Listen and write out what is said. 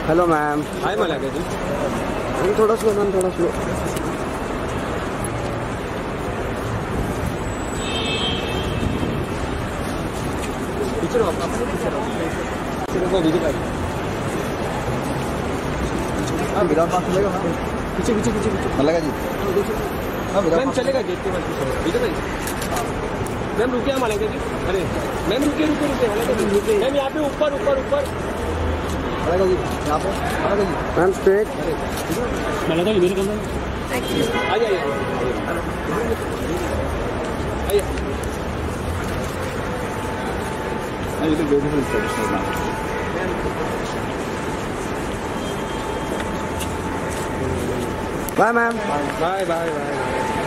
Hello ma'am. Hi Malaika ji. थोड़ा slow ma'am, थोड़ा slow. पीछे रहो, हाँ विदाउट मास्क चलेगा मैम। पीछे पीछे पीछे पीछे मलाइका जी। हाँ मैम चलेगा गेट के पास पीछे विजय भाई। मैम रुकिए मलाइका जी। अरे मैम रुकिए रुकिए रुकिए मलाइका जी रुकिए। मैम यहाँ पे ऊपर ऊपर ऊपर मलाइका जी यहाँ पे। Malaika ji ma'am straight. मलाइका जी मेरे कमरे में आइए आइए आइए। ये तो beautiful traditional ma'am. Bye ma'am. Bye bye bye.